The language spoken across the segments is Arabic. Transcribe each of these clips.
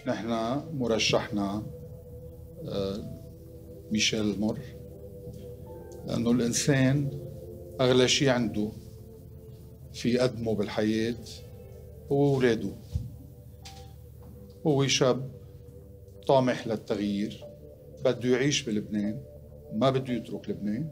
نحن مرشحنا ميشيل مور، لأنه الإنسان أغلى شيء عنده في يقدمه بالحياة هو أولاده. هو شاب طامح للتغيير، بده يعيش بلبنان، ما بده يترك لبنان.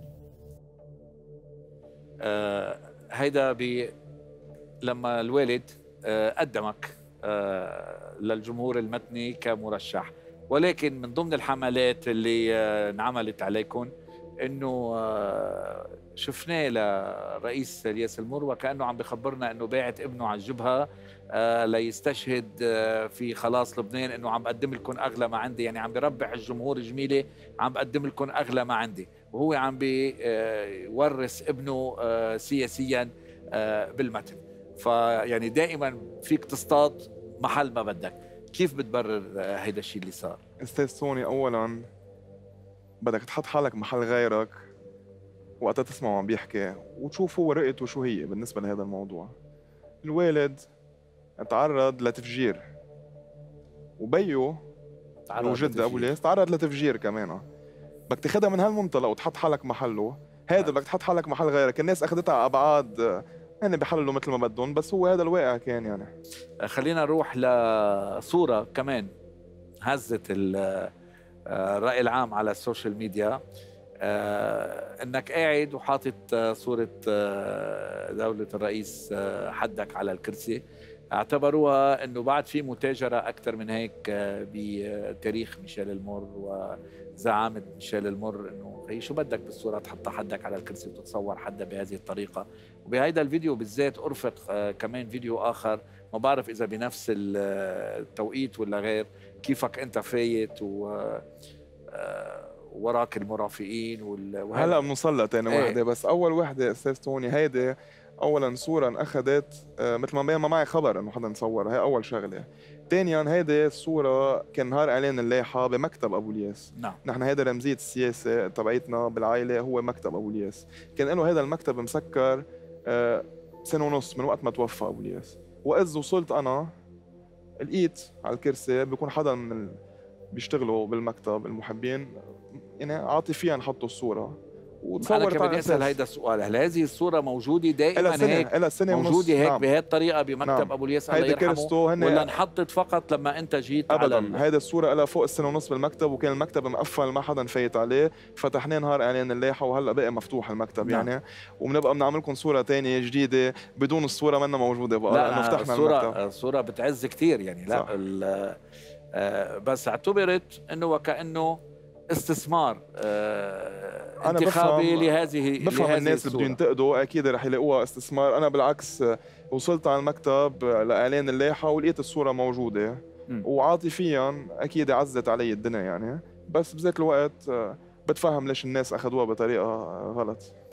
هيدا لما الوالد قدمك للجمهور المتني كمرشح، ولكن من ضمن الحملات اللي انعملت عليكم انه شفناه لرئيس الياس المر وكانه عم بخبرنا انه باعت ابنه على الجبهه ليستشهد في خلاص لبنان، انه عم بقدم لكم اغلى ما عندي، يعني عم بربح الجمهور جميله، عم بقدم لكم اغلى ما عندي، وهو عم بيورث ابنه سياسيا بالمتن. فيعني دائما فيك تصطاد محل ما بدك. كيف بتبرر هيدا الشيء اللي صار؟ استاذ سوني، اولا بدك تحط حالك محل غيرك وقتها تسمعه عم بيحكي وتشوف هو رؤيته شو هي بالنسبه لهذا الموضوع. الوالد تعرض لتفجير، وبيو وجد ابو الياس تعرض لتفجير كمان. بدك تاخذها من هالمنطلق وتحط حالك محله. هذا بدك تحط حالك محل غيرك. الناس اخذتها على ابعاد هن بيحللوا مثل ما بدهم، بس هو هذا الواقع كان. يعني خلينا نروح لصوره كمان هزت الرأي العام على السوشيال ميديا. انك قاعد وحاطط صورة دولة الرئيس حدك على الكرسي، اعتبروها انه بعد في متاجرة اكثر من هيك بتاريخ ميشيل المور وزعامة ميشيل المور، انه هي شو بدك بالصورة تحط حدك على الكرسي وتتصور حدا بهذه الطريقة. وبهيدا الفيديو بالذات ارفق كمان فيديو اخر، ما بعرف اذا بنفس التوقيت ولا غير، كيفك انت فايت وراك المرافقين هلا بنوصل تاني وحده. بس اول وحده استاذ توني، هيدي اولا صوره انأخذت مثل ما معي خبر انه حدا صورها، هي اول شغله. ثانيا هيدي الصوره كان نهار اعلان اللائحه بمكتب ابو الياس. نعم. نحن هيدا رمزيه السياسه تبعيتنا بالعائله، هو مكتب ابو الياس. كان له هذا المكتب مسكر سنه ونص من وقت ما توفى ابو الياس. واذ وصلت انا لقيت على الكرسي بيكون حدا من بيشتغلوا بالمكتب المحبين، يعني عاطفيا حطوا الصوره وتصورت. انا كمان بدي اسال هيدا السؤال، هل هذه الصوره موجوده دائما هيك؟ سنة موجوده هيك نعم. بهي الطريقه بمكتب نعم. ابو الياس الله يرحمه، ولا انحطت فقط لما انت جيت ابدا على هيدا الصوره لها فوق السنه ونص بالمكتب، وكان المكتب مقفل ما حدا فايت عليه. فتحناه نهار اعلان اللائحه وهلا بقى مفتوح المكتب. نعم. يعني وبنبقى بنعمل لكم صوره ثانيه جديده بدون الصوره منا موجوده بقى، لانه فتحنا المكتب. الصوره بتعز كثير يعني. لا بس اعتبرت انه وكانه استثمار انتخابي لهذه بفهم الناس اللي بده ينتقدوا اكيد رح يلاقوها استثمار. انا بالعكس وصلت على المكتب لاعلان اللائحه ولقيت الصوره موجوده، وعاطفيا اكيد عزت علي الدنيا يعني. بس بذات الوقت بتفهم ليش الناس اخذوها بطريقه غلط.